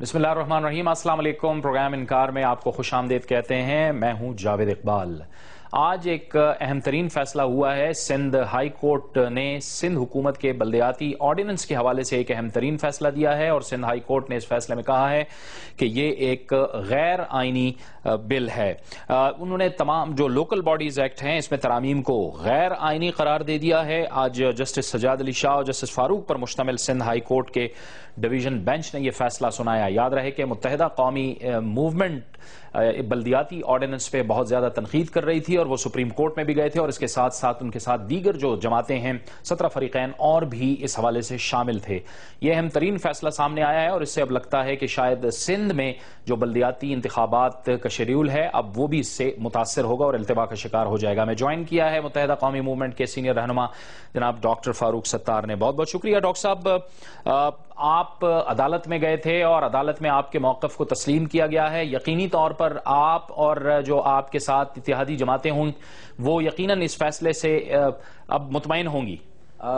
بسم اللہ الرحمن الرحیم۔ السلام علیکم۔ پروگرام انکار میں آپ کو خوش آمدید کہتے ہیں۔ میں ہوں جاوید اقبال۔ آج ایک اہم ترین فیصلہ ہوا ہے۔ سندھ ہائی کورٹ نے سندھ حکومت کے بلدیاتی آرڈیننس کے حوالے سے ایک اہم ترین فیصلہ دیا ہے، اور سندھ ہائی کورٹ نے اس فیصلے میں کہا ہے کہ یہ ایک غیر آئینی بل ہے۔ انہوں نے تمام جو لوکل باڈیز ایکٹ ہیں اس میں ترامیم کو غیر آئینی قرار دے دیا ہے۔ آج جسٹس سجاد علی شاہ اور جسٹس فاروق پر مشتمل سندھ ہائی کورٹ کے ڈویژن بینچ نے یہ فیصلہ سنایا۔ یاد رہے کہ متحدہ قومی موومنٹ بلدیاتی آرڈیننس پہ بہت زیادہ تنقید کر رہی تھی، اور وہ سپریم کورٹ میں بھی گئے تھے، اور اس کے ساتھ ساتھ ان کے ساتھ دیگر جو جماعتیں ہیں 17 فریقین اور بھی اس حوالے سے شامل تھے۔ یہ اہم ترین فیصلہ سامنے آیا ہے، اور اس سے اب لگتا ہے کہ شاید سندھ میں جو بلدیاتی انتخابات کا شیڈیول ہے اب وہ بھی اس سے متاثر ہوگا اور التوا کا شکار ہو جائے گا۔ میں جوائن کیا ہے متحدہ قومی موومنٹ کے سینئر رہنما جناب ڈاکٹر فاروق ستار نے۔ بہت بہت شکریہ ڈاکٹر صاحب۔ آپ عدالت میں گئے تھے اور عدالت میں آپ کے موقف کو تسلیم کیا گیا ہے۔ یقینی طور پر آپ اور جو آپ کے ساتھ اتحادی جماعتیں ہوں وہ یقیناً اس فیصلے سے اب مطمئن ہوں گی۔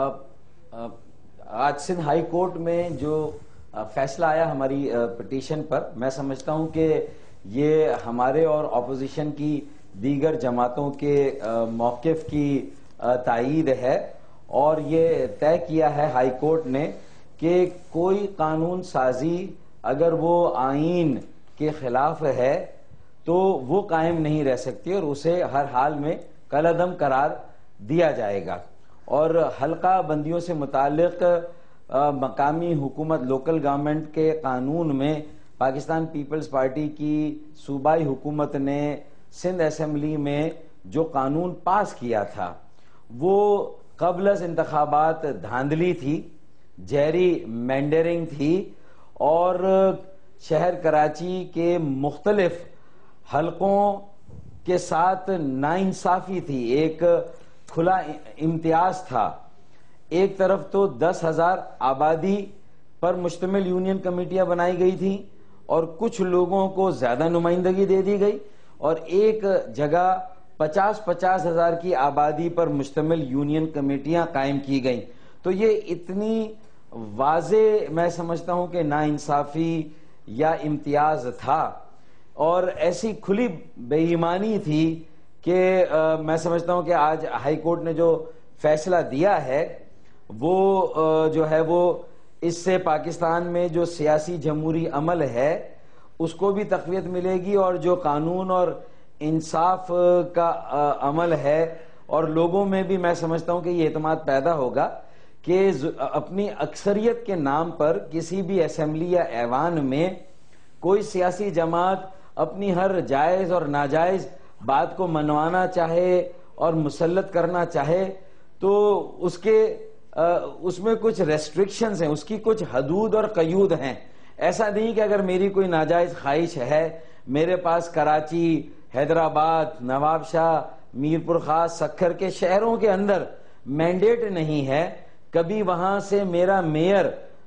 آج سندھ ہائی کورٹ میں جو فیصلہ آیا ہماری پٹیشن پر، میں سمجھتا ہوں کہ یہ ہمارے اور اپوزیشن کی دیگر جماعتوں کے موقف کی تائید ہے، اور یہ طے کیا ہے ہائی کورٹ نے کہ کوئی قانون سازی اگر وہ آئین کے خلاف ہے تو وہ قائم نہیں رہ سکتی، اور اسے ہر حال میں کالعدم قرار دیا جائے گا۔ اور حلقہ بندیوں سے متعلق مقامی حکومت لوکل گورنمنٹ کے قانون میں پاکستان پیپلز پارٹی کی صوبائی حکومت نے سندھ اسمبلی میں جو قانون پاس کیا تھا وہ قبل از انتخابات دھاندلی تھی، جیری مینڈرنگ تھی، اور شہر کراچی کے مختلف حلقوں کے ساتھ ناانصافی تھی۔ ایک کھلا امتیاز تھا۔ ایک طرف تو 10,000 آبادی پر مشتمل یونین کمیٹیاں بنائی گئی تھیں اور کچھ لوگوں کو زیادہ نمائندگی دے دی گئی، اور ایک جگہ 50,000 ہزار کی آبادی پر مشتمل یونین کمیٹیاں قائم کی گئیں۔ تو یہ اتنی واضح میں سمجھتا ہوں کہ ناانصافی یا امتیاز تھا، اور ایسی کھلی بے ایمانی تھی کہ میں سمجھتا ہوں کہ آج ہائی کورٹ نے جو فیصلہ دیا ہے وہ جو ہے وہ اس سے پاکستان میں جو سیاسی جمہوری عمل ہے اس کو بھی تقویت ملے گی، اور جو قانون اور انصاف کا عمل ہے، اور لوگوں میں بھی میں سمجھتا ہوں کہ یہ اعتماد پیدا ہوگا کہ اپنی اکثریت کے نام پر کسی بھی اسمبلی یا ایوان میں کوئی سیاسی جماعت اپنی ہر جائز اور ناجائز بات کو منوانا چاہے اور مسلط کرنا چاہے تو اس میں کچھ ریسٹرکشنز ہیں، اس کی کچھ حدود اور قیود ہیں۔ ایسا نہیں کہ اگر میری کوئی ناجائز خواہش ہے، میرے پاس کراچی، حیدرآباد، نواب شاہ، میرپور خاص، سکھر کے شہروں کے اندر مینڈیٹ نہیں ہے، کبھی وہاں سے میرا میئر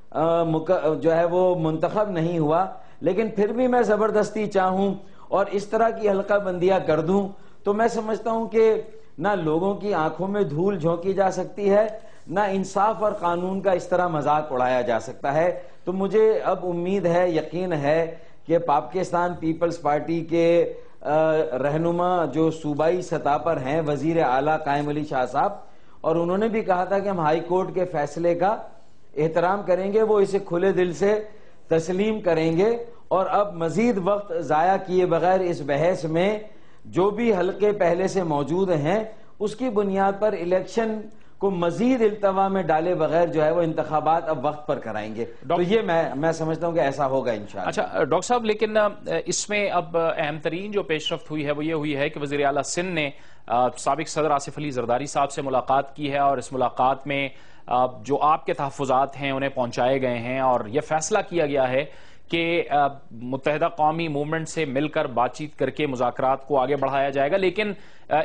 جو ہے وہ منتخب نہیں ہوا، لیکن پھر بھی میں زبردستی چاہوں اور اس طرح کی حلقہ بندیاں کر دوں، تو میں سمجھتا ہوں کہ نہ لوگوں کی آنکھوں میں دھول جھونکی جا سکتی ہے، نہ انصاف اور قانون کا اس طرح مذاق اڑایا جا سکتا ہے۔ تو مجھے اب امید ہے، یقین ہے کہ پاکستان پیپلز پارٹی کے رہنما جو صوبائی سطح پر ہیں، وزیر اعلیٰ قائم علی شاہ صاحب، اور انہوں نے بھی کہا تھا کہ ہم ہائی کورٹ کے فیصلے کا احترام کریں گے، وہ اسے کھلے دل سے تسلیم کریں گے، اور اب مزید وقت ضائع کیے بغیر اس بحث میں جو بھی حلقے پہلے سے موجود ہیں اس کی بنیاد پر الیکشن کو مزید التوا میں ڈالے بغیر جو ہے وہ انتخابات اب وقت پر کرائیں گے۔ تو یہ میں سمجھتا ہوں کہ ایسا ہوگا انشاءاللہ۔ اچھا ڈاکٹر صاحب، لیکن اس میں اب اہم ترین جو پیش رفت ہوئی ہے وہ یہ ہوئی ہے کہ وزیر اعلیٰ سندھ نے سابق صدر آصف علی زرداری صاحب سے ملاقات کی ہے، اور اس ملاقات میں جو آپ کے تحفظات ہیں انہیں پہنچائے گئے ہیں، اور یہ فیصلہ کیا گیا ہے کہ متحدہ قومی موومنٹ سے مل کر بات چیت کر کے مذاکرات کو آگے بڑھایا جائے گا، لیکن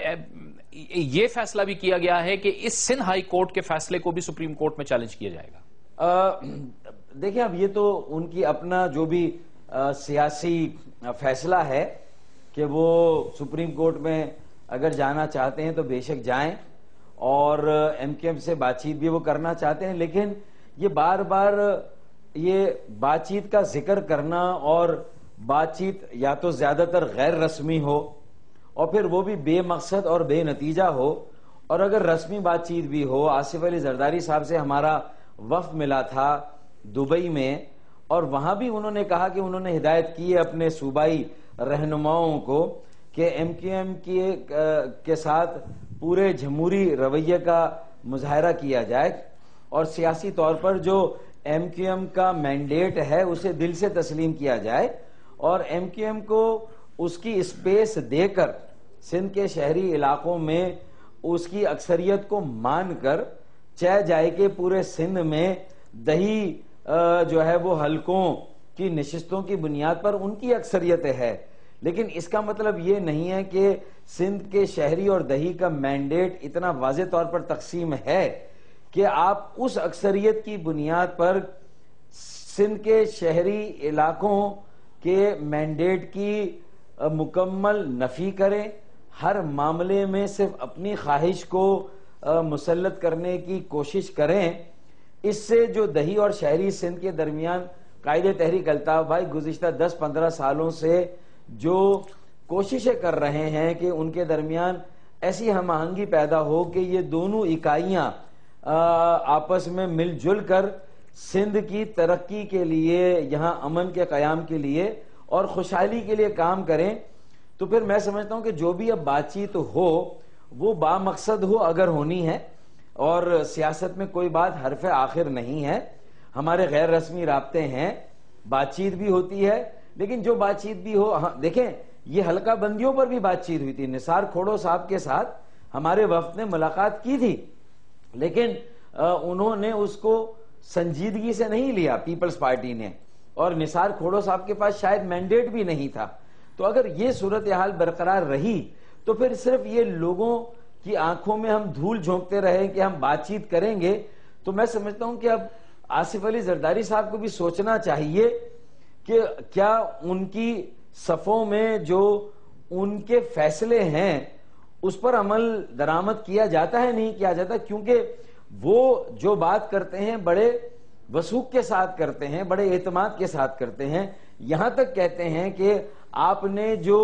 یہ فیصلہ بھی کیا گیا ہے کہ اس سندھ ہائی کورٹ کے فیصلے کو بھی سپریم کورٹ میں چیلنج کیا جائے گا۔ دیکھیں، اب یہ تو ان کی اپنا جو بھی سیاسی فیصلہ ہے کہ وہ سپریم کورٹ میں اگر جانا چاہتے ہیں تو بے شک جائیں، اور ایم کیو ایم سے بات چیت بھی وہ کرنا چاہتے ہیں، لیکن یہ بار بار یہ بات چیت کا ذکر کرنا اور بات چیت یا تو زیادہ تر غیر رسمی ہو اور پھر وہ بھی بے مقصد اور بے نتیجہ ہو، اور اگر رسمی بات چیت بھی ہو، آصف علی زرداری صاحب سے ہمارا وفد ملا تھا دبئی میں، اور وہاں بھی انہوں نے کہا کہ انہوں نے ہدایت کی ہے اپنے صوبائی رہنماؤں کو کہ ایم کیو ایم کے ساتھ پورے جمہوری رویے کا مظاہرہ کیا جائے اور سیاسی طور پر جو ایم کیو ایم کا مینڈیٹ ہے اسے دل سے تسلیم کیا جائے، اور ایم کیو ایم کو اس کی اسپیس دے کر سندھ کے شہری علاقوں میں اس کی اکثریت کو مان کر چاہ جائے کہ پورے سندھ میں دہی جو ہے وہ حلقوں کی نشستوں کی بنیاد پر ان کی اکثریت ہے، لیکن اس کا مطلب یہ نہیں ہے کہ سندھ کے شہری اور دہی کا مینڈیٹ اتنا واضح طور پر تقسیم ہے کہ آپ اس اکثریت کی بنیاد پر سندھ کے شہری علاقوں کے مینڈیٹ کی مکمل نفی کریں، ہر معاملے میں صرف اپنی خواہش کو مسلط کرنے کی کوشش کریں۔ اس سے جو دہی اور شہری سندھ کے درمیان قائد تحریک الطاف بھائی گزشتہ 10-15 سالوں سے جو کوششیں کر رہے ہیں کہ ان کے درمیان ایسی ہم آہنگی پیدا ہو کہ یہ دونوں اکائیاں آپس میں مل جل کر سندھ کی ترقی کے لیے، یہاں امن کے قیام کے لیے اور خوشحالی کے لیے کام کریں، تو پھر میں سمجھتا ہوں کہ جو بھی اب بات چیت ہو وہ با مقصد ہو اگر ہونی ہے، اور سیاست میں کوئی بات حرف آخر نہیں ہے، ہمارے غیر رسمی رابطے ہیں، بات چیت بھی ہوتی ہے، لیکن جو بات چیت بھی ہو، دیکھیں یہ حلقہ بندیوں پر بھی بات چیت ہوئی تھی، نثار کھوڑو صاحب کے ساتھ ہمارے وفد نے ملاقات کی تھی، لیکن انہوں نے اس کو سنجیدگی سے نہیں لیا پیپلز پارٹی نے، اور نثار کھوڑو صاحب کے پاس شاید مینڈیٹ بھی نہیں تھا۔ تو اگر یہ صورتحال برقرار رہی تو پھر صرف یہ لوگوں کی آنکھوں میں ہم دھول جھونکتے رہے کہ ہم بات چیت کریں گے، تو میں سمجھتا ہوں کہ اب آصف علی زرداری صاحب کو بھی سوچنا چاہیے کہ کیا ان کی صفوں میں جو ان کے فیصلے ہیں اس پر عمل درآمد کیا جاتا ہے، نہیں کیا جاتا، کیونکہ وہ جو بات کرتے ہیں بڑے وثوق کے ساتھ کرتے ہیں، بڑے اعتماد کے ساتھ کرتے ہیں، یہاں تک کہتے ہیں کہ آپ نے جو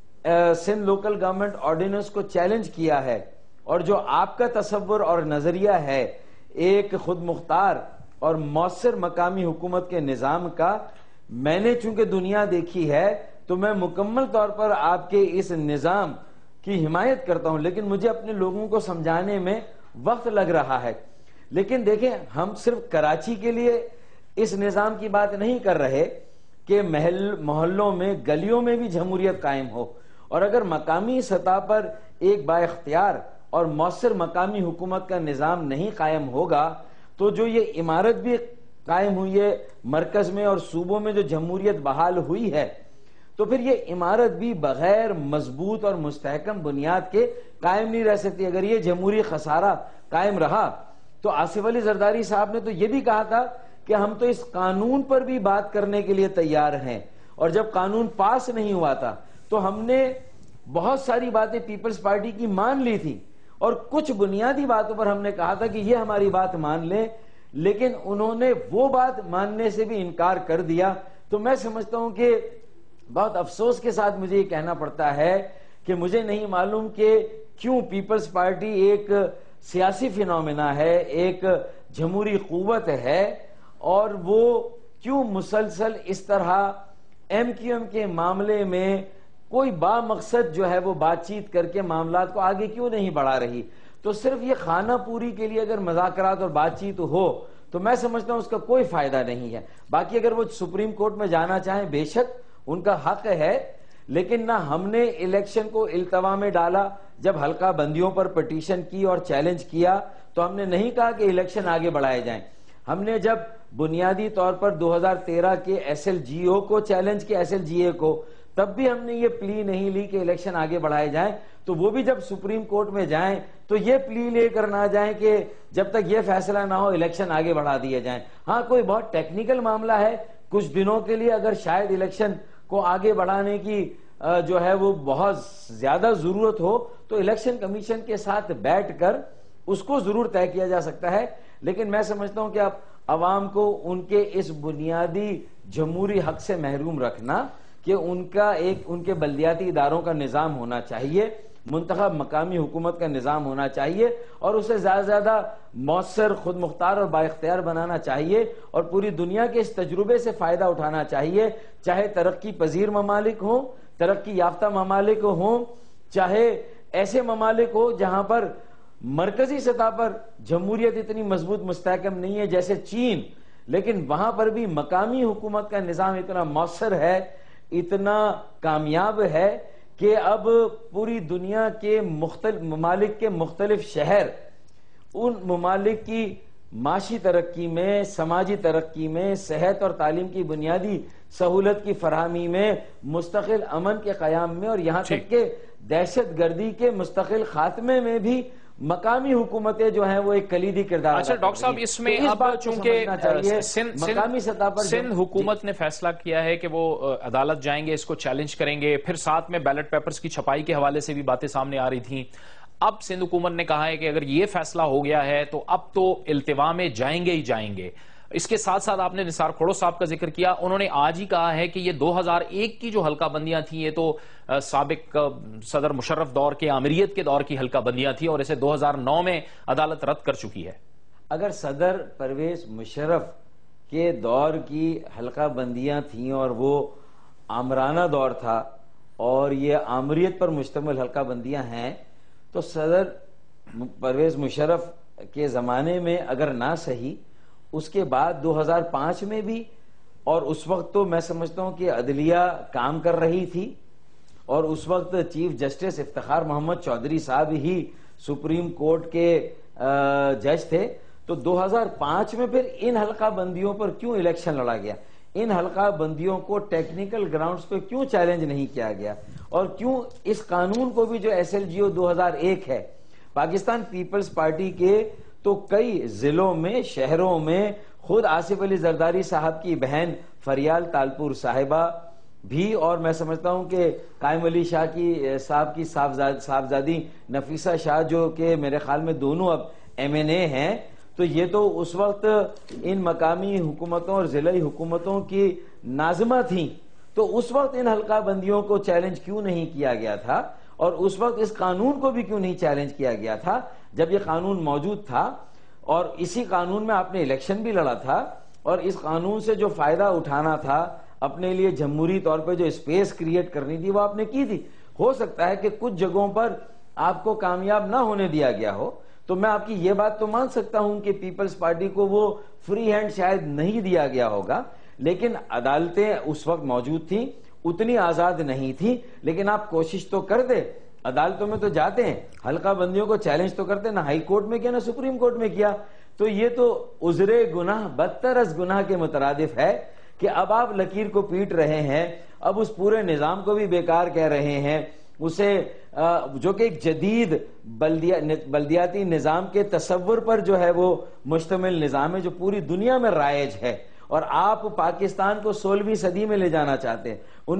سندھ لوکل گورنمنٹ آرڈیننس کو چیلنج کیا ہے اور جو آپ کا تصور اور نظریہ ہے ایک خود مختار اور مؤثر مقامی حکومت کے نظام کا، میں نے چونکہ دنیا دیکھی ہے تو میں مکمل طور پر آپ کے اس نظام کی حمایت کرتا ہوں، لیکن مجھے اپنے لوگوں کو سمجھانے میں وقت لگ رہا ہے۔ لیکن دیکھیں ہم صرف کراچی کے لیے اس نظام کی بات نہیں کر رہے کہ محلوں میں، گلیوں میں بھی جمہوریت قائم ہو، اور اگر مقامی سطح پر ایک با اختیار اور مؤثر مقامی حکومت کا نظام نہیں قائم ہوگا تو جو یہ عمارت بھی قائم ہوئی ہے مرکز میں اور صوبوں میں جو جمہوریت بحال ہوئی ہے، تو پھر یہ عمارت بھی بغیر مضبوط اور مستحکم بنیاد کے قائم نہیں رہ سکتی۔ اگر یہ جمہوری خسارہ قائم رہا تو آصف علی زرداری صاحب نے تو یہ بھی کہا تھا کہ ہم تو اس قانون پر بھی بات کرنے کے لیے تیار ہیں، اور جب قانون پاس نہیں ہوا تھا تو ہم نے بہت ساری باتیں پیپلز پارٹی کی مان لی تھی، اور کچھ بنیادی باتوں پر ہم نے کہا تھا کہ یہ ہماری بات مان لیں، لیکن انہوں نے وہ بات ماننے سے بھی انکار کر دیا۔ تو میں سمجھتا ہوں کہ بہت افسوس کے ساتھ مجھے یہ کہنا پڑتا ہے کہ مجھے نہیں معلوم کہ کیوں پیپلز پارٹی ایک سیاسی فینومینا ہے، ایک جمہوری قوت ہے، اور وہ کیوں مسلسل اس طرح ایم کیو ایم کے معاملے میں کوئی با مقصد جو ہے وہ بات چیت کر کے معاملات کو آگے کیوں نہیں بڑھا رہی۔ تو صرف یہ خانہ پوری کے لیے اگر مذاکرات اور بات چیت ہو تو میں سمجھتا ہوں اس کا کوئی فائدہ نہیں ہے۔ باقی اگر وہ سپریم کورٹ میں جانا چاہیں بے شک ان کا حق ہے، لیکن نہ ہم نے الیکشن کو التوا میں ڈالا۔ جب حلقہ بندیوں پر پٹیشن کی اور چیلنج کیا تو ہم نے نہیں کہا کہ الیکشن آگے بڑھائے جائیں۔ ہم نے جب بنیادی طور پر 2013 کے ایس ایل جی او کو چیلنج کیا، ایس ایل جی اے کو، تب بھی ہم نے یہ پلی نہیں لی کہ الیکشن آگے بڑھائے جائیں۔ تو وہ بھی جب سپریم کورٹ میں جائیں تو یہ پلی لے کر نہ جائیں کہ جب تک یہ فیصلہ نہ ہو الیکشن آگے بڑھا دیے جائیں۔ ہاں کوئی بہت ٹیکنیکل معاملہ ہے، کچھ دنوں کے لیے اگر شاید الیکشن کو آگے بڑھانے کی جو ہے وہ بہت زیادہ ضرورت ہو تو الیکشن کمیشن کے ساتھ بیٹھ کر اس کو ضرور طے کیا جا سکتا ہے، لیکن میں سمجھتا ہوں کہ اب عوام کو ان کے اس بنیادی جمہوری حق سے محروم رکھنا کہ ان کے بلدیاتی اداروں کا نظام ہونا چاہیے، منتخب مقامی حکومت کا نظام ہونا چاہیے، اور اسے زیادہ سے زیادہ مؤثر، خود مختار اور بااختیار بنانا چاہیے، اور پوری دنیا کے اس تجربے سے فائدہ اٹھانا چاہیے، چاہے ترقی پذیر ممالک ہوں، ترقی یافتہ ممالک ہوں، چاہے ایسے ممالک ہو جہاں پر مرکزی سطح پر جمہوریت اتنی مضبوط مستحکم نہیں ہے جیسے چین، لیکن وہاں پر بھی مقامی حکومت کا نظام اتنا مؤثر ہے، اتنا کامیاب ہے کہ اب پوری دنیا کے مختلف ممالک کے مختلف شہر ان ممالک کی معاشی ترقی میں، سماجی ترقی میں، صحت اور تعلیم کی بنیادی سہولت کی فراہمی میں، مستقل امن کے قیام میں، اور یہاں تک کہ دہشت گردی کے مستقل خاتمے میں بھی مقامی حکومتیں جو ہیں وہ ایک کلیدی کردار ادا اچھا ڈاکٹر صاحب، اس میں اب چونکہ مقامی سطح پر سندھ حکومت نے فیصلہ کیا ہے کہ وہ عدالت جائیں گے، اس کو چیلنج کریں گے، پھر ساتھ میں بیلٹ پیپرز کی چھپائی کے حوالے سے بھی باتیں سامنے آ رہی تھیں، اب سندھ حکومت نے کہا ہے کہ اگر یہ فیصلہ ہو گیا ہے تو اب تو التوا میں جائیں گے ہی جائیں گے۔ اس کے ساتھ ساتھ آپ نے نثار کھوڑو صاحب کا ذکر کیا، انہوں نے آج ہی کہا ہے کہ یہ 2001 کی جو حلقہ بندیاں تھیں یہ تو سابق صدر مشرف دور کے آمریت کے دور کی حلقہ بندیاں تھیں، اور اسے 2009 میں عدالت رد کر چکی ہے۔ اگر صدر پرویز مشرف کے دور کی حلقہ بندیاں تھیں اور وہ آمرانہ دور تھا اور یہ آمریت پر مشتمل حلقہ بندیاں ہیں، تو صدر پرویز مشرف کے زمانے میں اگر نہ صحیح، اس کے بعد 2005 میں بھی، اور اس وقت تو میں سمجھتا ہوں کہ عدلیہ کام کر رہی تھی، اور اس وقت چیف جسٹس افتخار محمد چودھری صاحب ہی سپریم کورٹ کے جج تھے، تو 2005 میں پھر ان حلقہ بندیوں پر کیوں الیکشن لڑا گیا؟ ان حلقہ بندیوں کو ٹیکنیکل گراؤنڈز پہ کیوں چیلنج نہیں کیا گیا؟ اور کیوں اس قانون کو بھی جو SLGO 2001 ہے، پاکستان پیپلز پارٹی کے تو کئی ضلعوں میں، شہروں میں، خود آصف علی زرداری صاحب کی بہن فریال تالپور صاحبہ بھی، اور میں سمجھتا ہوں کہ قائم علی شاہ کی صاحب کی صاحبزادی نفیسہ شاہ، جو کہ میرے خیال میں دونوں اب MNA ہیں، تو یہ تو اس وقت ان مقامی حکومتوں اور ضلعی حکومتوں کی ناظمہ تھیں، تو اس وقت ان حلقہ بندیوں کو چیلنج کیوں نہیں کیا گیا تھا؟ اور اس وقت اس قانون کو بھی کیوں نہیں چیلنج کیا گیا تھا جب یہ قانون موجود تھا؟ اور اسی قانون میں آپ نے الیکشن بھی لڑا تھا، اور اس قانون سے جو فائدہ اٹھانا تھا، اپنے لیے جمہوری طور پہ جو اسپیس کریٹ کرنی تھی، وہ آپ نے کی تھی۔ ہو سکتا ہے کہ کچھ جگہوں پر آپ کو کامیاب نہ ہونے دیا گیا ہو، تو میں آپ کی یہ بات تو مان سکتا ہوں کہ پیپلز پارٹی کو وہ فری ہینڈ شاید نہیں دیا گیا ہوگا، لیکن عدالتیں اس وقت موجود تھیں، اتنی آزاد نہیں تھی، لیکن آپ کوشش تو کر دیں، عدالتوں میں تو جاتے ہیں، حلقہ بندیوں کو چیلنج تو کرتے ہیں، نہ ہائی کورٹ میں کیا نہ سپریم کورٹ میں کیا، تو یہ تو عذر گناہ بدتر از گناہ کے مترادف ہے کہ اب آپ لکیر کو پیٹ رہے ہیں، اب اس پورے نظام کو بھی بیکار کہہ رہے ہیں، اسے جو کہ ایک جدید بلدیاتی نظام کے تصور پر جو ہے وہ مشتمل نظام ہے جو پوری دنیا میں رائج ہے، اور آپ پاکستان کو 16ویں صدی میں لے جانا چاہتے ہیں۔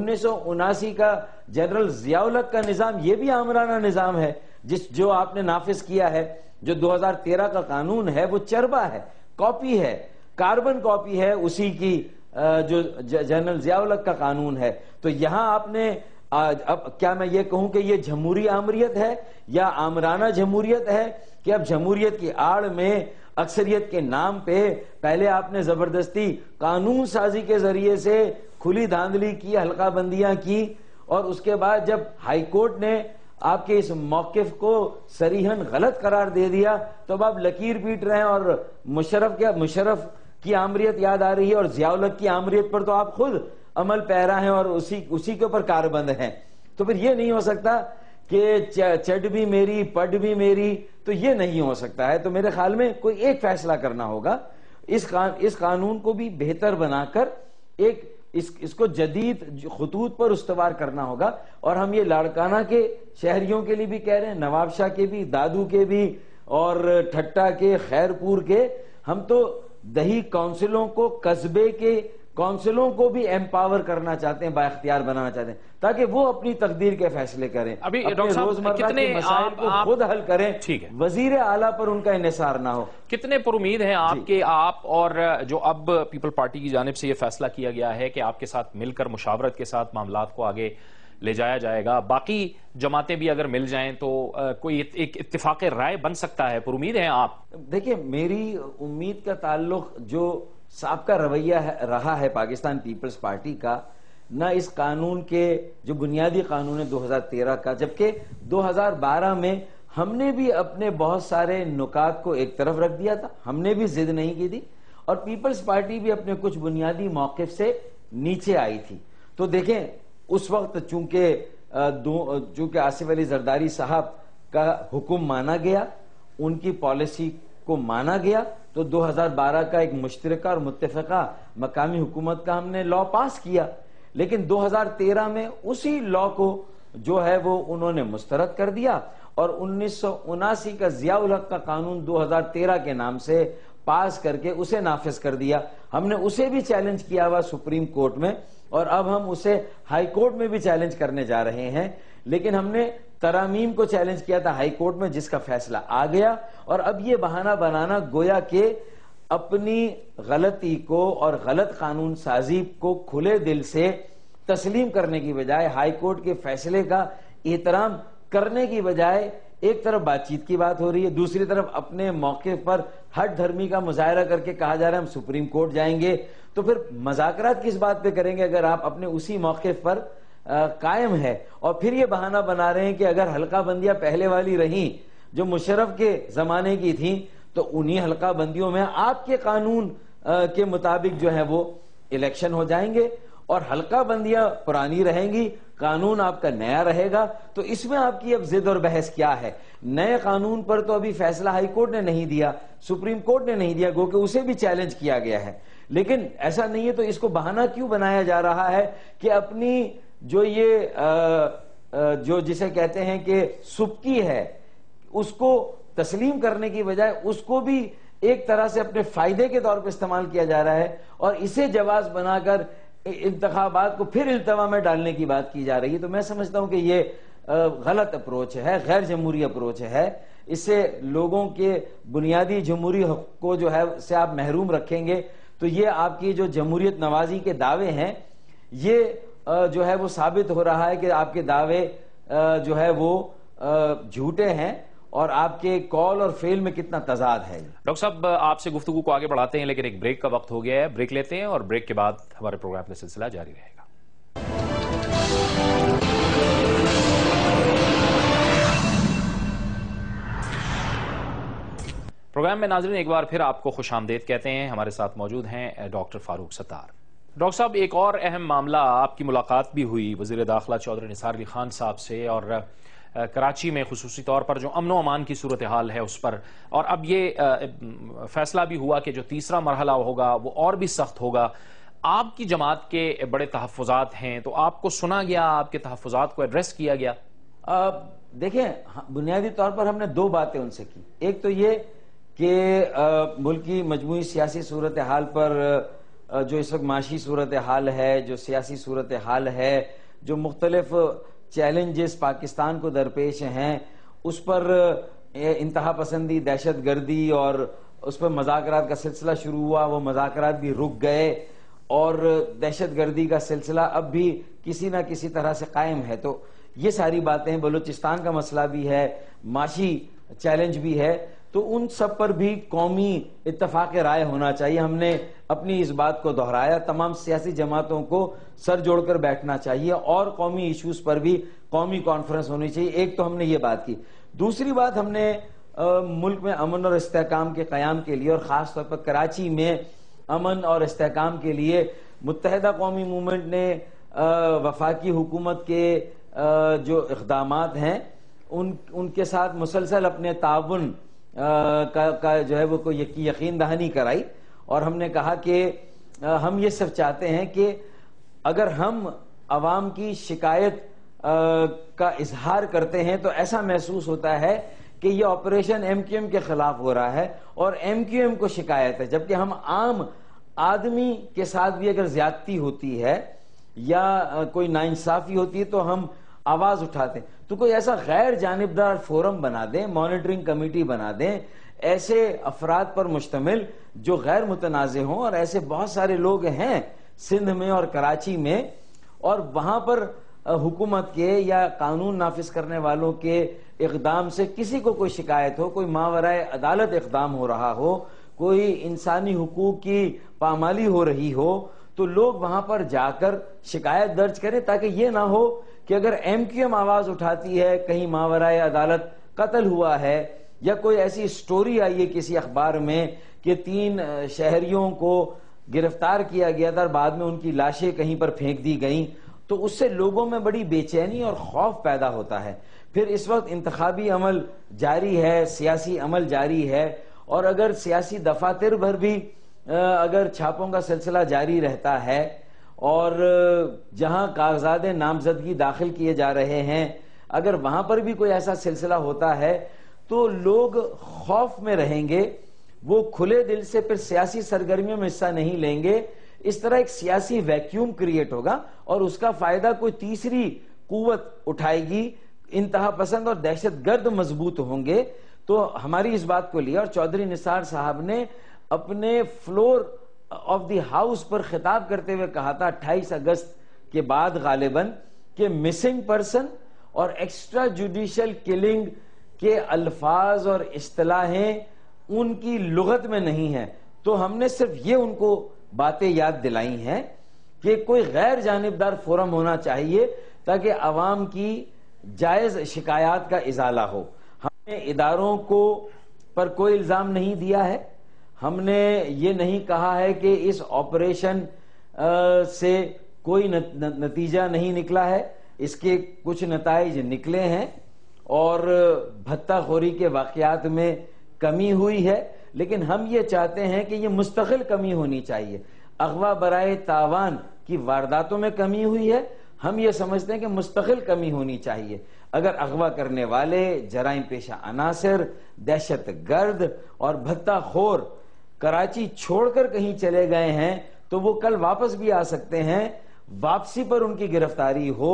1979 کا جنرل ضیاء الحق کا نظام یہ بھی آمرانہ نظام ہے، جو آپ نے نافذ کیا ہے۔ جو 2013 کا قانون ہے وہ چربا ہے، کاپی ہے، کاربن کاپی ہے اسی کی جو جنرل ضیاء الحق کا قانون ہے۔ تو یہاں آپ نے اب کیا میں یہ کہوں کہ یہ جمہوری آمریت ہے یا آمرانہ جمہوریت ہے، کہ اب جمہوریت کی آڑ میں اکثریت کے نام پہ پہلے آپ نے زبردستی قانون سازی کے ذریعے سے کھلی دھاندلی کی، حلقہ بندیاں کی، اور اس کے بعد جب ہائی کورٹ نے آپ کے اس موقف کو صریحاً غلط قرار دے دیا تو اب آپ لکیر پیٹ رہے ہیں، اور مشرف کی آمریت یاد آ رہی ہے، اور ضیاء الحق کی آمریت پر تو آپ خود عمل پیرا ہیں اور اسی کے اوپر کاربند ہیں۔ تو پھر یہ نہیں ہو سکتا کہ چڈ بھی میری پڈ بھی میری، تو یہ نہیں ہو سکتا ہے۔ تو میرے خیال میں کوئی ایک فیصلہ کرنا ہوگا، اس قانون کو بھی بہتر بنا کر اس کو جدید خطوط پر استوار کرنا ہوگا۔ اور ہم یہ لاڑکانہ کے شہریوں کے لیے بھی کہہ رہے ہیں، نواب شاہ کے بھی، دادو کے بھی، اور ٹھٹا کے، خیرپور کے، ہم تو دیہی کونسلوں کو، قصبے کے کونسلوں کو بھی ایمپاور کرنا چاہتے ہیں، با اختیار بنانا چاہتے ہیں، تاکہ وہ اپنی تقدیر کے فیصلے کریں، ابھی اپنے ڈاکٹر صاحب روزمرہ کتنے کے مسائل کو آپ خود حل کریں، ٹھیک ہے، وزیر اعلیٰ پر ان کا انحصار نہ ہو۔ کتنے پر امید ہیں آپ کے آپ اور جو اب پیپل پارٹی کی جانب سے یہ فیصلہ کیا گیا ہے کہ آپ کے ساتھ مل کر مشاورت کے ساتھ معاملات کو آگے لے جایا جائے گا، باقی جماعتیں بھی اگر مل جائیں تو کوئی ایک اتفاق رائے بن سکتا ہے؟ پر امید ہیں آپ؟ دیکھیں، میری امید کا تعلق جو سابقہ رویہ رہا ہے پاکستان پیپلز پارٹی کا، نہ اس قانون کے جو بنیادی قانون ہے 2013 کا، جبکہ 2012 میں ہم نے بھی اپنے بہت سارے نکات کو ایک طرف رکھ دیا تھا، ہم نے بھی ضد نہیں کی تھی، اور پیپلز پارٹی بھی اپنے کچھ بنیادی موقف سے نیچے آئی تھی۔ تو دیکھیں، اس وقت چونکہ آصف علی زرداری صاحب کا حکم مانا گیا، ان کی پالیسی کو مانا گیا، تو 2012 کا ایک مشترکہ اور متفقہ مقامی حکومت کا ہم نے لا پاس کیا، لیکن 2013 میں اسی لا کو جو ہے وہ انہوں نے مسترد کر دیا، اور 1979 کا ضیاء الحق کا قانون 2013 کے نام سے پاس کر کے اسے نافذ کر دیا۔ ہم نے اسے بھی چیلنج کیا ہوا سپریم کورٹ میں، اور اب ہم اسے ہائی کورٹ میں بھی چیلنج کرنے جا رہے ہیں، لیکن ہم نے ترامیم کو چیلنج کیا تھا ہائی کورٹ میں، جس کا فیصلہ آ گیا، اور اب یہ بہانہ بنانا گویا کہ اپنی غلطی کو اور غلط قانون سازی کو کھلے دل سے تسلیم کرنے کی بجائے، ہائی کورٹ کے فیصلے کا احترام کرنے کی بجائے، ایک طرف بات چیت کی بات ہو رہی ہے، دوسری طرف اپنے موقع پر ہٹ دھرمی کا مظاہرہ کر کے کہا جا رہا ہے ہم سپریم کورٹ جائیں گے، تو پھر مذاکرات کس بات پہ کریں گے اگر آپ اپنے اسی موقف پر قائم ہے؟ اور پھر یہ بہانہ بنا رہے ہیں کہ اگر حلقہ بندیاں پہلے والی رہیں جو مشرف کے زمانے کی تھیں تو انہی حلقہ بندیوں میں آپ کے قانون کے مطابق جو ہے وہ الیکشن ہو جائیں گے، اور حلقہ بندیاں پرانی رہیں گی، قانون آپ کا نیا رہے گا، تو اس میں آپ کی اب ضد اور بحث کیا ہے؟ نئے قانون پر تو ابھی فیصلہ ہائی کورٹ نے نہیں دیا، سپریم کورٹ نے نہیں دیا، گو کہ اسے بھی چیلنج کیا گیا ہے، لیکن ایسا نہیں ہے، تو اس کو بہانہ کیوں بنایا جا رہا ہے کہ اپنی جو یہ جو جسے کہتے ہیں کہ سبکی ہے، اس کو تسلیم کرنے کی بجائے اس کو بھی ایک طرح سے اپنے فائدے کے طور پہ استعمال کیا جا رہا ہے، اور اسے جواز بنا کر انتخابات کو پھر التوا میں ڈالنے کی بات کی جا رہی ہے۔ تو میں سمجھتا ہوں کہ یہ غلط اپروچ ہے، غیر جمہوری اپروچ ہے، اس سے لوگوں کے بنیادی جمہوری حق کو جو ہے سے آپ محروم رکھیں گے، تو یہ آپ کی جو جمہوریت نوازی کے دعوے ہیں یہ جو ہے وہ ثابت ہو رہا ہے کہ آپ کے دعوے جو ہے وہ جھوٹے ہیں، اور آپ کے کال اور فعل میں کتنا تضاد ہے۔ ڈاکٹر صاحب، آپ سے گفتگو کو آگے بڑھاتے ہیں، لیکن ایک بریک کا وقت ہو گیا ہے، بریک لیتے ہیں اور بریک کے بعد ہمارے پروگرام کا سلسلہ جاری رہے گا۔ پروگرام میں ناظرین ایک بار پھر آپ کو خوش آمدید کہتے ہیں۔ ہمارے ساتھ موجود ہیں ڈاکٹر فاروق ستار۔ ڈاکٹر صاحب، ایک اور اہم معاملہ، آپ کی ملاقات بھی ہوئی وزیر داخلہ چودھری نثار علی خان صاحب سے، اور کراچی میں خصوصی طور پر جو امن و امان کی صورتحال ہے اس پر، اور اب یہ فیصلہ بھی ہوا کہ جو تیسرا مرحلہ ہوگا وہ اور بھی سخت ہوگا۔ آپ کی جماعت کے بڑے تحفظات ہیں، تو آپ کو سنا گیا، آپ کے تحفظات کو ایڈریس کیا گیا؟ دیکھیں، بنیادی طور پر ہم نے دو باتیں ان سے کی۔ ایک تو یہ کہ ملک کی مجموعی سیاسی صورتحال پر جو اس وقت معاشی صورتحال ہے، جو سیاسی صورتحال ہے، جو مختلف چیلنجز پاکستان کو درپیش ہیں، اس پر انتہا پسندی، دہشت گردی اور اس پر مذاکرات کا سلسلہ شروع ہوا، وہ مذاکرات بھی رک گئے، اور دہشت گردی کا سلسلہ اب بھی کسی نہ کسی طرح سے قائم ہے۔ تو یہ ساری باتیں، بلوچستان کا مسئلہ بھی ہے، معاشی چیلنج بھی ہے، تو ان سب پر بھی قومی اتفاق رائے ہونا چاہیے۔ ہم نے اپنی اس بات کو دہرایا، تمام سیاسی جماعتوں کو سر جوڑ کر بیٹھنا چاہیے، اور قومی ایشوز پر بھی قومی کانفرنس ہونی چاہیے۔ ایک تو ہم نے یہ بات کی۔ دوسری بات، ہم نے ملک میں امن اور استحکام کے قیام کے لیے، اور خاص طور پر کراچی میں امن اور استحکام کے لیے متحدہ قومی موومنٹ نے وفاقی حکومت کے جو اقدامات ہیں ان کے ساتھ مسلسل اپنے تعاون کا جو ہے وہ کوئی یقین دہانی کرائی، اور ہم نے کہا کہ ہم یہ سب چاہتے ہیں کہ اگر ہم عوام کی شکایت کا اظہار کرتے ہیں تو ایسا محسوس ہوتا ہے کہ یہ آپریشن ایم کیو ایم کے خلاف ہو رہا ہے، اور ایم کیو ایم کو شکایت ہے، جبکہ ہم عام آدمی کے ساتھ بھی اگر زیادتی ہوتی ہے یا کوئی ناانصافی ہوتی ہے تو ہم آواز اٹھاتے ہیں. تو کوئی ایسا غیر جانبدار فورم بنا دیں, مانیٹرنگ کمیٹی بنا دیں, ایسے افراد پر مشتمل جو غیر متنازع ہوں, اور ایسے بہت سارے لوگ ہیں سندھ میں اور کراچی میں, اور وہاں پر حکومت کے یا قانون نافذ کرنے والوں کے اقدام سے کسی کو کوئی شکایت ہو, کوئی ماورائے عدالت اقدام ہو رہا ہو, کوئی انسانی حقوق کی پامالی ہو رہی ہو, تو لوگ وہاں پر جا کر شکایت درج کریں, تاکہ یہ نہ ہو کہ اگر ایم کیو ایم آواز اٹھاتی ہے کہیں ماورائے عدالت قتل ہوا ہے, یا کوئی ایسی سٹوری آئی ہے کسی اخبار میں کہ 3 شہریوں کو گرفتار کیا گیا تھا اور بعد میں ان کی لاشیں کہیں پر پھینک دی گئیں, تو اس سے لوگوں میں بڑی بے چینی اور خوف پیدا ہوتا ہے. پھر اس وقت انتخابی عمل جاری ہے, سیاسی عمل جاری ہے, اور اگر سیاسی دفاتر بھر بھی اگر چھاپوں کا سلسلہ جاری رہتا ہے, اور جہاں کاغذات نامزدگی داخل کیے جا رہے ہیں اگر وہاں پر بھی کوئی ایسا سلسلہ ہوتا ہے, تو لوگ خوف میں رہیں گے, وہ کھلے دل سے پھر سیاسی سرگرمیوں میں حصہ نہیں لیں گے. اس طرح ایک سیاسی ویکیوم کریٹ ہوگا, اور اس کا فائدہ کوئی تیسری قوت اٹھائے گی. انتہا پسند اور دہشت گرد مضبوط ہوں گے. تو ہماری اس بات کو لیا, اور چودھری نثار صاحب نے اپنے فلور آف دی ہاؤس پر خطاب کرتے ہوئے کہا تھا 28 اگست کے بعد غالباً, کہ مسنگ پرسن اور ایکسٹرا جوڈیشل کلنگ کے الفاظ اور اصطلاحیں ان کی لغت میں نہیں ہیں. تو ہم نے صرف یہ ان کو باتیں یاد دلائی ہیں کہ کوئی غیر جانبدار فورم ہونا چاہیے تاکہ عوام کی جائز شکایات کا ازالہ ہو. ہم نے اداروں کو پر کوئی الزام نہیں دیا ہے, ہم نے یہ نہیں کہا ہے کہ اس آپریشن سے کوئی نتیجہ نہیں نکلا ہے, اس کے کچھ نتائج نکلے ہیں, اور بھتہ خوری کے واقعات میں کمی ہوئی ہے, لیکن ہم یہ چاہتے ہیں کہ یہ مستقل کمی ہونی چاہیے. اغوا برائے تاوان کی وارداتوں میں کمی ہوئی ہے, ہم یہ سمجھتے ہیں کہ مستقل کمی ہونی چاہیے. اگر اغوا کرنے والے, جرائم پیشہ عناصر, دہشت گرد اور بھتہ خور کراچی چھوڑ کر کہیں چلے گئے ہیں تو وہ کل واپس بھی آ سکتے ہیں, واپسی پر ان کی گرفتاری ہو.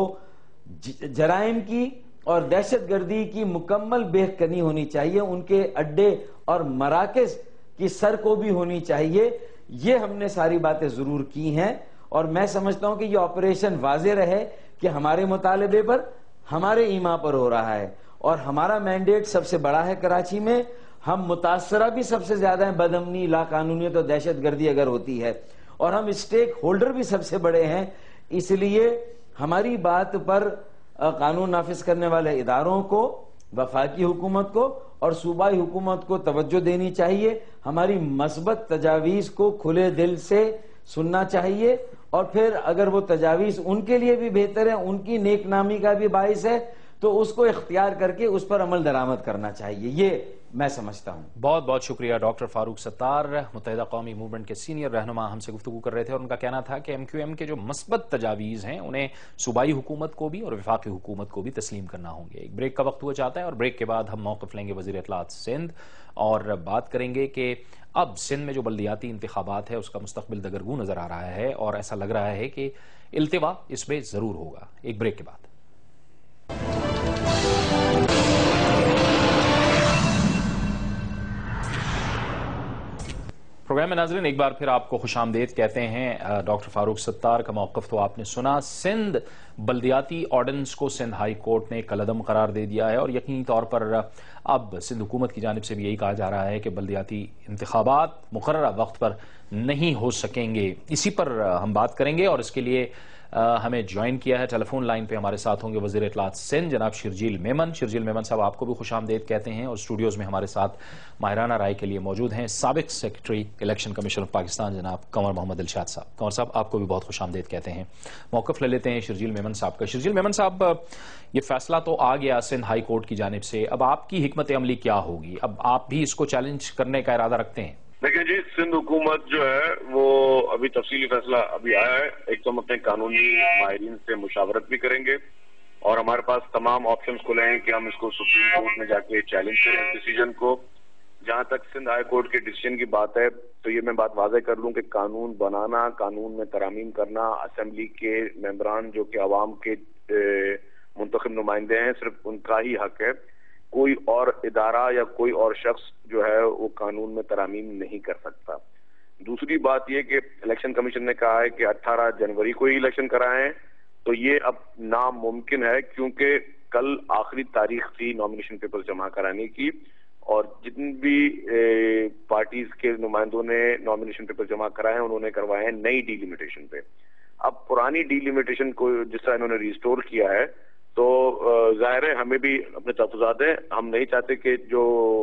جرائم کی اور دہشت گردی کی مکمل بےکنی ہونی چاہیے, ان کے اڈے اور مراکز کی سر کو بھی ہونی چاہیے. یہ ہم نے ساری باتیں ضرور کی ہیں, اور میں سمجھتا ہوں کہ یہ آپریشن واضح رہے کہ ہمارے مطالبے پر, ہمارے ایما پر ہو رہا ہے, اور ہمارا مینڈیٹ سب سے بڑا ہے کراچی میں. ہم متاثرہ بھی سب سے زیادہ ہیں بد امنی, لا قانونیت اور دہشت گردی اگر ہوتی ہے, اور ہم اسٹیک ہولڈر بھی سب سے بڑے ہیں. اس لیے ہماری بات پر قانون نافذ کرنے والے اداروں کو, وفاقی حکومت کو اور صوبائی حکومت کو توجہ دینی چاہیے. ہماری مثبت تجاویز کو کھلے دل سے سننا چاہیے, اور پھر اگر وہ تجاویز ان کے لیے بھی بہتر ہے, ان کی نیک نامی کا بھی باعث ہے, تو اس کو اختیار کر کے اس پر عمل درآمد کرنا چاہیے. یہ میں سمجھتا ہوں. بہت بہت شکریہ ڈاکٹر فاروق ستار, متحدہ قومی موومنٹ کے سینئر رہنما ہم سے گفتگو کر رہے تھے, اور ان کا کہنا تھا کہ ایم کیو ایم کے جو مثبت تجاویز ہیں انہیں صوبائی حکومت کو بھی اور وفاقی حکومت کو بھی تسلیم کرنا ہوں گے. ایک بریک کا وقت ہوا چاہتا ہے, اور بریک کے بعد ہم موقف لیں گے وزیر اطلاعات سندھ, اور بات کریں گے کہ اب سندھ میں جو بلدیاتی انتخابات ہے اس کا مستقبل دگرگوں نظر آ رہا ہے, اور ایسا لگ رہا ہے کہ التوا اس میں ضرور ہوگا. ایک بریک کے بعد. پروگرام میں ناظرین ایک بار پھر آپ کو خوش آمدید کہتے ہیں. ڈاکٹر فاروق ستار کا موقف تو آپ نے سنا. سندھ بلدیاتی آرڈیننس کو سندھ ہائی کورٹ نے کالعدم قرار دے دیا ہے, اور یقینی طور پر اب سندھ حکومت کی جانب سے بھی یہی کہا جا رہا ہے کہ بلدیاتی انتخابات مقررہ وقت پر نہیں ہو سکیں گے. اسی پر ہم بات کریں گے, اور اس کے لیے ہمیں جوائن کیا ہے ٹیلی فون لائن پہ ہمارے ساتھ ہوں گے وزیر اطلاعات سندھ جناب شرجیل میمن. شرجیل میمن صاحب آپ کو بھی خوش آمدید کہتے ہیں, اور اسٹوڈیوز میں ہمارے ساتھ ماہرانہ رائے کے لیے موجود ہیں سابق secretary election commission of Pakistan جناب کنور محمد الشاد صاحب. کنور صاحب آپ کو بھی بہت خوش آمدید کہتے ہیں. موقف لے لیتے ہیں شرجیل میمن صاحب کا. شرجیل میمن صاحب, یہ فیصلہ تو آ گیا سندھ ہائی کورٹ کی جانب سے, اب آپ کی حکمت عملی کیا ہوگی؟ اب آپ بھی اس کو چیلنج کرنے کا ارادہ رکھتے ہیں؟ دیکھیں جی, سندھ حکومت جو ہے وہ ابھی تفصیلی فیصلہ ابھی آیا ہے. ایک تو ہم اپنے قانونی ماہرین سے مشاورت بھی کریں گے, اور ہمارے پاس تمام آپشنز کھلے ہیں کہ ہم اس کو سپریم کورٹ میں جا کے چیلنج کریں ڈیسیجن کو. جہاں تک سندھ ہائی کورٹ کے ڈیسیجن کی بات ہے, تو یہ میں بات واضح کر لوں کہ قانون بنانا، قانون میں ترامیم کرنا اسمبلی کے ممبران جو کہ عوام کے منتخب نمائندے ہیں، صرف ان کا ہی حق ہے. کوئی اور ادارہ یا کوئی اور شخص جو ہے وہ قانون میں ترامیم نہیں کر سکتا. دوسری بات یہ کہ الیکشن کمیشن نے کہا ہے کہ 18 جنوری کو ہی الیکشن کرائیں، تو یہ اب ناممکن ہے کیونکہ کل آخری تاریخ تھی نامینیشن پیپرز جمع کرانے کی، اور جتنی بھی پارٹیز کے نمائندوں نے نامینیشن پیپر جمع کرائے ہیں انہوں نے کروائے ہیں نئی ڈیلیمیٹیشن پہ. اب پرانی ڈیلیمیٹیشن کو جس طرح انہوں نے ریسٹور کیا ہے تو ظاہر ہے ہمیں بھی اپنے تحفظات ہیں. ہم نہیں چاہتے کہ جو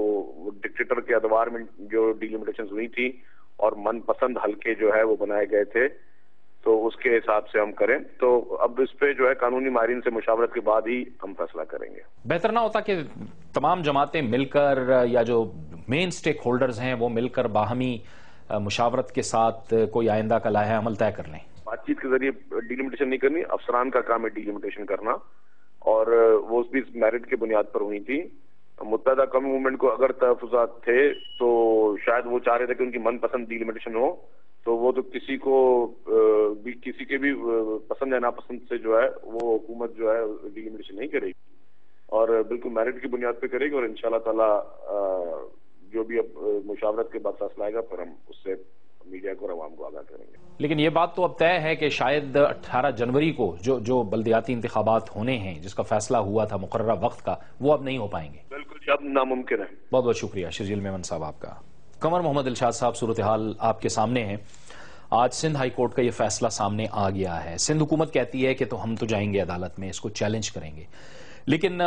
ڈکٹیٹر کے ادوار میں جو ڈیلیمیٹیشن ہوئی تھی اور من پسند حلقے جو ہے وہ بنائے گئے تھے تو اس کے حساب سے ہم کریں. تو اب اس پہ جو ہے قانونی ماہرین سے مشاورت کے بعد ہی ہم فیصلہ کریں گے. بہتر نہ ہوتا کہ تمام جماعتیں مل کر یا جو مین سٹیک ہولڈرز ہیں وہ مل کر باہمی مشاورت کے ساتھ کوئی آئندہ کا لائحہ عمل طے کر لیں؟ بات چیت کے ذریعے ڈیلیمیٹیشن نہیں کرنی، افسران کا کام ہے ڈیلیمیٹیشن کرنا، اور وہ بھی میرٹ کی بنیاد پر ہوئی تھی. متحدہ قومی موومنٹ کو اگر تحفظات تھے تو شاید وہ چاہ رہے تھے کہ ان کی من پسند ڈیلیمیٹیشن ہو، تو وہ تو کسی کو بھی کسی کے بھی پسند یا ناپسند سے جو ہے وہ حکومت جو ہے ڈیلیمیٹیشن نہیں کرے گی، اور بالکل میرٹ کی بنیاد پہ کرے گی. اور انشاءاللہ تعالی جو بھی اب مشاورت کے بعد فیصلہ آئے گا پھر ہم اس سے میڈیا کو اور عوام کو آگاہ کریں گے. لیکن یہ بات تو اب طے ہے کہ شاید 18 جنوری کو جو بلدیاتی انتخابات ہونے ہیں جس کا فیصلہ ہوا تھا مقررہ وقت کا، وہ اب نہیں ہو پائیں گے. بالکل اب ناممکن ہے. بہت بہت شکریہ شرجیل میمن صاحب آپ کا. قمر محمد دلشاد صاحب، صورتحال آپ کے سامنے ہے. آج سندھ ہائی کورٹ کا یہ فیصلہ سامنے آ گیا ہے. سندھ حکومت کہتی ہے کہ تو ہم تو جائیں گے عدالت میں، اس کو چیلنج کریں گے، لیکن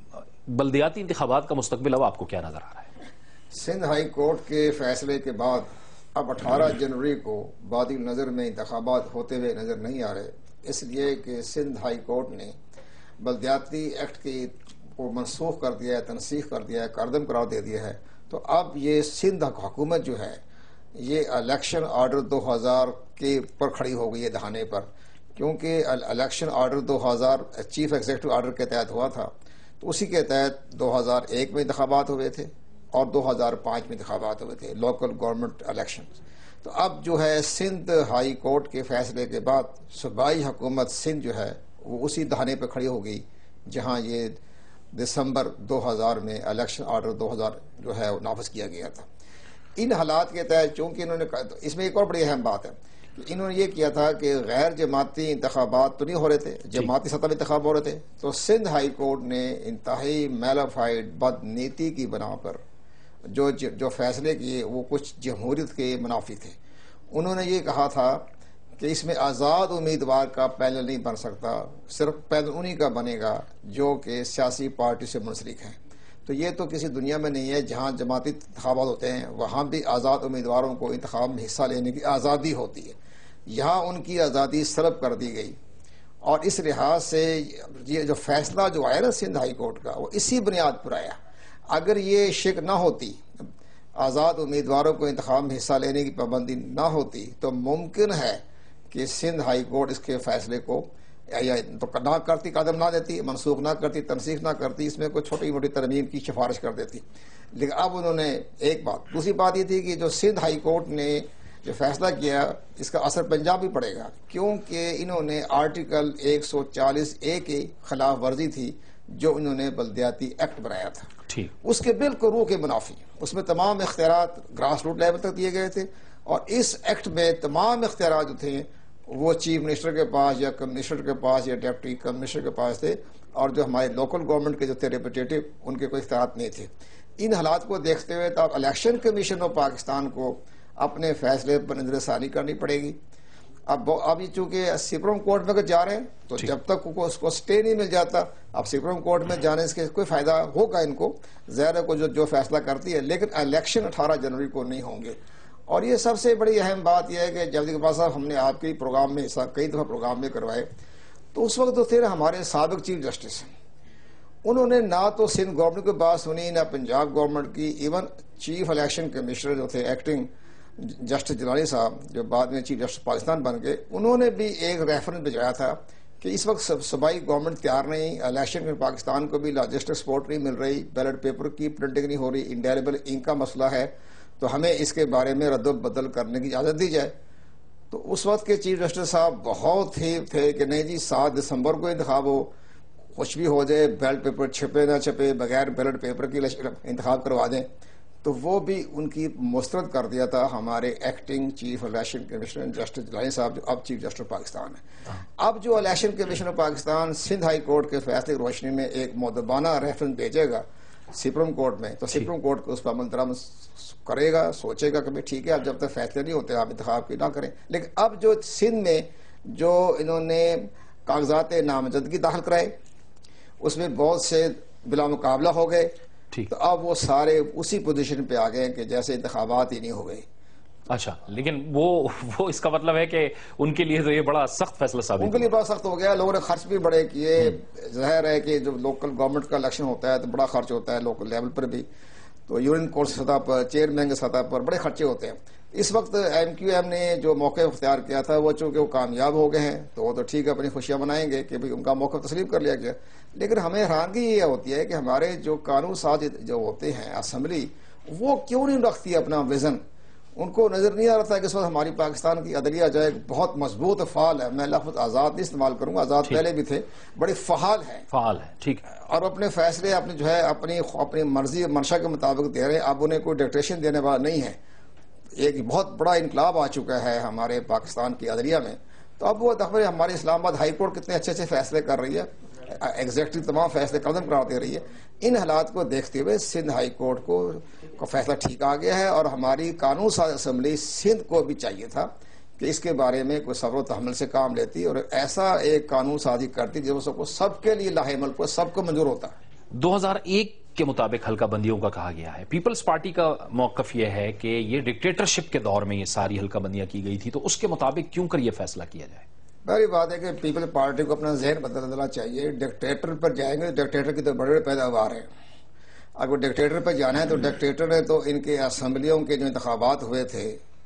بلدیاتی انتخابات کا مستقبل اب آپ کو کیا نظر آ رہا ہے؟ سندھ ہائی کورٹ کے فیصلے کے بعد اب 18 جنوری کو بادی نظر میں انتخابات ہوتے ہوئے نظر نہیں آ رہے، اس لیے کہ سندھ ہائی کورٹ نے بلدیاتی ایکٹ کو منسوخ کر دیا ہے، تنسیخ کر دیا ہے، کاردم قرار دے دیا ہے. تو اب یہ سندھ حکومت جو ہے یہ الیکشن آرڈر 2000 کے پر کھڑی ہو گئی ہے دہانے پر، کیونکہ election order 2000 chief executive order کے تحت ہوا تھا، تو اسی کے تحت 2001 میں انتخابات ہوئے تھے اور 2005 میں انتخابات ہوئے تھے، لوکل گورنمنٹ الیکشن. تو اب جو ہے سندھ ہائی کورٹ کے فیصلے کے بعد صوبائی حکومت سندھ جو ہے وہ اسی دہانے پہ کھڑی ہو گئی جہاں یہ دسمبر 2000 میں الیکشن آرڈر 2000 جو ہے نافذ کیا گیا تھا. ان حالات کے تحت چونکہ انہوں نے، اس میں ایک اور بڑی اہم بات ہے کہ انہوں نے یہ کیا تھا کہ غیر جماعتی انتخابات تو نہیں ہو رہے تھے، جماعتی سطح میں انتخاب ہو رہے تھے، تو سندھ ہائی کورٹ نے انتہائی میلافائڈ بد نیتی کی بنا پر جو فیصلے کیے وہ کچھ جمہوریت کے منافی تھے. انہوں نے یہ کہا تھا کہ اس میں آزاد امیدوار کا پینل نہیں بن سکتا، صرف پینل انہی کا بنے گا جو کہ سیاسی پارٹی سے منسلک ہیں. تو یہ تو کسی دنیا میں نہیں ہے، جہاں جماعتی انتخابات ہوتے ہیں وہاں بھی آزاد امیدواروں کو انتخاب میں حصہ لینے کی آزادی ہوتی ہے. یہاں ان کی آزادی سلب کر دی گئی، اور اس لحاظ سے یہ جو فیصلہ جو آیا نا سندھ ہائی کورٹ کا وہ اسی بنیاد پر آیا. اگر یہ شک نہ ہوتی، آزاد امیدواروں کو انتخاب میں حصہ لینے کی پابندی نہ ہوتی، تو ممکن ہے کہ سندھ ہائی کورٹ اس کے فیصلے کو یا تو نہ کرتی، قدم نہ دیتی، منسوخ نہ کرتی، تنسیخ نہ کرتی، اس میں کوئی چھوٹی موٹی ترمیم کی سفارش کر دیتی. لیکن اب انہوں نے ایک بات، دوسری بات یہ تھی کہ جو سندھ ہائی کورٹ نے جو فیصلہ کیا اس کا اثر پنجاب بھی پڑے گا، کیونکہ انہوں نے آرٹیکل 140A کی خلاف ورزی تھی جو انہوں نے بلدیاتی ایکٹ بنایا تھا، اس کے بالکل روح کے منافی. اس میں تمام اختیارات گراس روٹ لیول تک دیے گئے تھے، اور اس ایکٹ میں تمام اختیارات جو تھے وہ چیف منسٹر کے پاس یا کمشنر کے پاس یا ڈپٹی کمشنر کے پاس تھے، اور جو ہمارے لوکل گورنمنٹ کے جو تھے ریپریزنٹیٹو ان کے کوئی اختیارات نہیں تھے. ان حالات کو دیکھتے ہوئے تو اب الیکشن کمیشن آف پاکستان کو اپنے فیصلے پر نظر ثانی کرنی پڑے گی. اب یہ چونکہ سپریم کورٹ میں اگر جا رہے ہیں تو جب تک اس کو سٹے نہیں مل جاتا، اب سپریم کورٹ میں جانے سے کوئی فائدہ ہوگا ان کو، ظاہر کو جو فیصلہ کرتی ہے، لیکن الیکشن 18 جنوری کو نہیں ہوں گے. اور یہ سب سے بڑی اہم بات یہ ہے کہ جب اقبال صاحب ہم نے آپ کے پروگرام میں حصہ کئی دفعہ پروگرام میں کروائے، تو اس وقت تو تھے ہمارے سابق چیف جسٹس، انہوں نے نہ تو سندھ گورنمنٹ کی بات سنی نہ پنجاب گورنمنٹ کی. ایون چیف الیکشن کمشنر جو تھے ایکٹنگ جسٹس جلانی صاحب جو بعد میں چیف جسٹس پاکستان بن گئے، انہوں نے بھی ایک ریفرنس بھیجایا تھا کہ اس وقت صوبائی گورنمنٹ تیار نہیں، الیکشن میں پاکستان کو بھی لاجسٹک سپورٹ نہیں مل رہی، بیلٹ پیپر کی پرنٹنگ نہیں ہو رہی، انڈیلیبل انک کا مسئلہ ہے، تو ہمیں اس کے بارے میں رد و بدل کرنے کی اجازت دی جائے. تو اس وقت کے چیف جسٹس صاحب بہت ہی تھے کہ نہیں جی 7 دسمبر کو انتخاب ہو, کچھ بھی ہو جائے, بیلٹ پیپر چھپے نہ چھپے, بغیر بیلٹ پیپر کی انتخاب کروا دیں. تو وہ بھی ان کی مسترد کر دیا تھا ہمارے acting chief election commissioner justice Jilani صاحب, جو اب چیف جسٹس پاکستان ہیں. اب جو election commissioner Pakistan Sindh high court کے فیصلے کی روشنی میں ایک مؤدبانہ ریفرنس بھیجے گا سپریم کورٹ میں, تو سپریم کورٹ اس پر عمل درآمد کرے گا, سوچے گا کہ بھائی ٹھیک ہے اب جب تک فیصلے نہیں ہوتے آپ انتخاب کی نہ کریں. لیکن اب جو سندھ میں جو انہوں نے کاغذات نامزدگی داخل کرائے اس میں بہت سے بلا مقابلہ ہو گئے, تو اب وہ سارے اسی پوزیشن پہ آ گئے کہ جیسے انتخابات ہی نہیں ہو گئے. اچھا, لیکن وہ اس کا مطلب ہے کہ ان کے لیے تو یہ بڑا سخت فیصلہ ثابت, ان کے لیے بڑا سخت ہو گیا. لوگوں نے خرچ بھی بڑے کیے. ظاہر ہے کہ جو لوکل گورنمنٹ کا الیکشن ہوتا ہے تو بڑا خرچ ہوتا ہے لوکل لیول پر بھی, تو یونین کورٹ سطح پر, چیئرمین کی سطح پر بڑے خرچے ہوتے ہیں. اس وقت ایم کیو ایم نے جو موقع اختیار کیا تھا وہ چونکہ وہ کامیاب ہو گئے ہیں تو وہ تو ٹھیک ہے, اپنی خوشیاں منائیں گے کہ بھئی ان کا موقع تسلیم کر لیا گیا. لیکن ہمیں حیرانگی یہ ہوتی ہے کہ ہمارے جو قانون ساز جو ہوتے ہیں اسمبلی, وہ کیوں نہیں رکھتی اپنا ویژن. ان کو نظر نہیں آ رہا تھا کہ اس وقت ہماری پاکستان کی عدلیہ جو ہے بہت مضبوط فعال ہے. میں لفظ آزاد نہیں استعمال کروں گا, آزاد پہلے بھی تھے, بڑی فعال ہے. ٹھیک ہے, اور اپنے فیصلے اپنے جو ہے اپنی مرضی منشا کے مطابق دے رہے ہیں. اب انہیں کوئی ڈکٹیشن دینے والا نہیں ہے. ایک بہت بڑا انقلاب آ چکا ہے ہمارے پاکستان کی عدلیہ میں. تو اب وہ دیکھیں ہمارے اسلام آباد ہائی کورٹ کتنے اچھے فیصلے کر رہی ہے, ایگزیکٹلی تمام فیصلے قدم قرار دے رہی ہے. ان حالات کو دیکھتے ہوئے سندھ ہائی کورٹ کو فیصلہ ٹھیک آ گیا ہے, اور ہماری قانون ساز اسمبلی سندھ کو بھی چاہیے تھا کہ اس کے بارے میں کوئی صبر و تحمل سے کام لیتی اور ایسا ایک قانون سازی کرتی جو سب کے لیے لاحق عمل کو سب کو منظور ہوتا. 2001 کے مطابق حلقہ بندیوں کا کہا گیا ہے. پیپلز پارٹی کا موقف یہ ہے کہ یہ ڈکٹیٹرشپ کے دور میں یہ ساری حلقہ بندیاں کی گئی تھی, تو اس کے مطابق کیوں کر یہ فیصلہ کیا جائے؟ پہلی بات ہے کہ پیپل پارٹی کو اپنا ذہن بدلنا چاہیے. ڈکٹیٹر پر جائیں گے, ڈکٹیٹر کی تو بڑے بڑے پیداوار ہیں. اگر ڈکٹیٹر پر جانا ہے تو ڈکٹیٹر نے تو ان کے اسمبلیوں کے جو انتخابات ہوئے تھے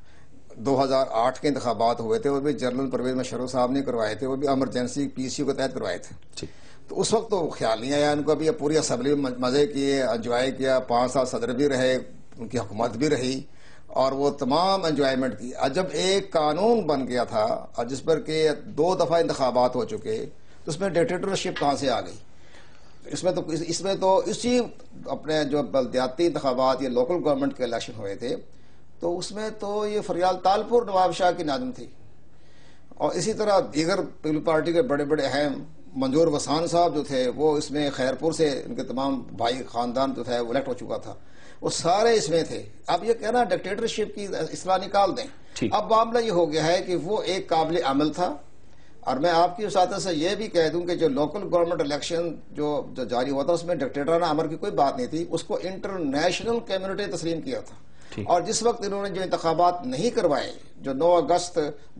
2008 کے انتخابات ہوئے تھے, وہ بھی جنرل پرویز مشرف صاحب نے کروائے تھے, وہ بھی ایمرجنسی PCU کے تحت کروائے تھے. تو اس وقت تو خیال نہیں آیا ان کو. ابھی پوری اسمبلی میں مزے کیے, انجوائے کیا, 5 سال صدر بھی رہے, ان کی حکومت بھی رہی, اور وہ تمام انجوائمنٹ کی. جب ایک قانون بن گیا تھا اور جس پر کہ 2 دفعہ انتخابات ہو چکے, تو اس میں ڈکٹیٹرشپ کہاں سے آ گئی؟ اس میں تو اسی اپنے جو بلدیاتی انتخابات یا لوکل گورنمنٹ کے الیکشن ہوئے تھے, تو اس میں تو یہ فریال تالپور نواب شاہ کی نادم تھی. اور اسی طرح دیگر پیپل پارٹی کے بڑے بڑے اہم منظور وسان صاحب جو تھے وہ اس میں خیرپور سے, ان کے تمام بھائی خاندان جو تھا وہ الیکٹ ہو چکا تھا, وہ سارے اس میں تھے. اب یہ کہنا ڈکٹیٹرشپ کی اصطلاح نکال دیں. اب معاملہ یہ ہو گیا ہے کہ وہ ایک قابل عمل تھا. اور میں آپ کی وساطت سے یہ بھی کہہ دوں کہ جو لوکل گورنمنٹ الیکشن جو جاری ہوا تھا اس میں ڈکٹیٹرانہ عمل کی کوئی بات نہیں تھی, اس کو انٹرنیشنل کمیونٹی تسلیم کیا تھا. اور جس وقت انہوں نے جو انتخابات نہیں کروائے, جو 9 اگست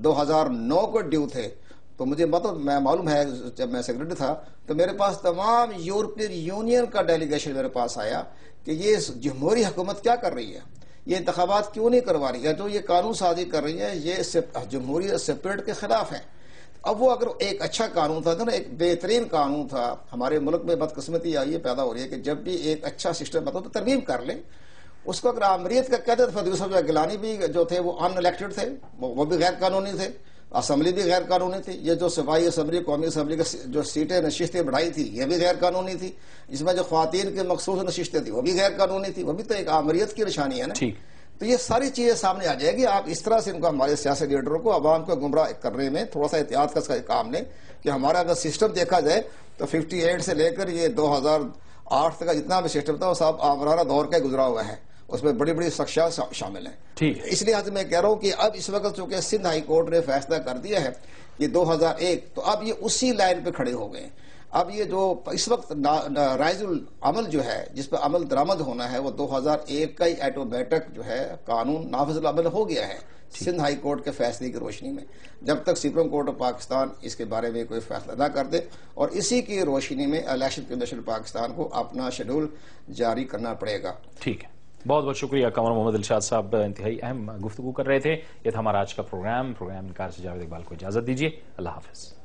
2009 کو ڈیو تھے, تو مجھے میں معلوم ہے جب میں سیکرٹری تھا تو میرے پاس تمام یورپین یونین کا ڈیلیگیشن میرے پاس آیا کہ یہ جمہوری حکومت کیا کر رہی ہے, یہ انتخابات کیوں نہیں کروا رہی ہے, جو یہ قانون سازی کر رہی ہے یہ جمہوری اسپرٹ کے خلاف ہے. اب وہ اگر ایک اچھا قانون تھا نا, ایک بہترین قانون تھا. ہمارے ملک میں بدقسمتی آئی ہے پیدا ہو رہی ہے کہ جب بھی ایک اچھا سسٹم تو ترمیم کر لیں. اس کو اگر آمریت کا کہتے تھے, یوسف گیلانی بھی جو تھے وہ ان الیکٹڈ تھے, وہ بھی غیر قانونی تھے, اسمبلی بھی غیر قانونی تھی. یہ جو صوبائی اسمبلی قومی اسمبلی کی جو سیٹیں نشستیں بڑھائی تھی یہ بھی غیر قانونی تھی. جس میں جو خواتین کے مخصوص نشستیں تھیں وہ بھی غیر قانونی تھی. وہ بھی تو ایک آمریت کی نشانی ہے نا. تو یہ ساری چیزیں سامنے آ جائے گی. آپ اس طرح سے ان کو ہمارے سیاسی لیڈروں کو عوام کو گمراہ کرنے میں تھوڑا سا احتیاط کا کام لیں کہ ہمارا اگر سسٹم دیکھا جائے تو 58 سے لے کر یہ 2008 تک کا جتنا بھی سسٹم تھا وہ سب آمرانہ دور کا گزرا ہوا ہے. اس میں بڑی بڑی شخصیات شامل ہیں. اس لیے میں کہہ رہا ہوں کہ اب اس وقت چونکہ سندھ ہائی کورٹ نے فیصلہ کر دیا ہے کہ 2001, تو اب یہ اسی لائن پہ کھڑے ہو گئے. اب یہ جو اس وقت رائز العمل جو ہے جس پہ عمل درآمد ہونا ہے وہ 2001 کا ہی ایٹومیٹک جو ہے قانون نافذ العمل ہو گیا ہے سندھ ہائی کورٹ کے فیصلے کی روشنی میں, جب تک سپریم کورٹ آف پاکستان اس کے بارے میں کوئی فیصلہ نہ کر دے. اور اسی کی روشنی میں الیکشن کمیشن پاکستان کو اپنا شیڈول جاری کرنا پڑے گا. ٹھیک ہے, بہت بہت شکریہ. قمر محمد الشاد صاحب انتہائی اہم گفتگو کر رہے تھے. یہ تھا ہمارا آج کا پروگرام انکار سے. جاوید اقبال کو اجازت دیجیے. اللہ حافظ.